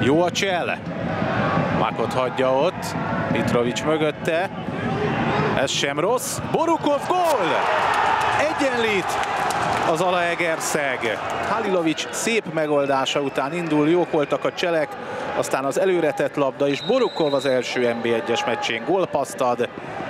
Jó a csel. Mákot hagyja ott. Mitrovic mögötte. Ez sem rossz. Borukov gól! Egyenlít az Zalaegerszeg. Halilovic szép megoldása után indul, jók voltak a cselek, aztán az előretett labda, és Borukov az első NB1-es meccsén gólpasszt ad.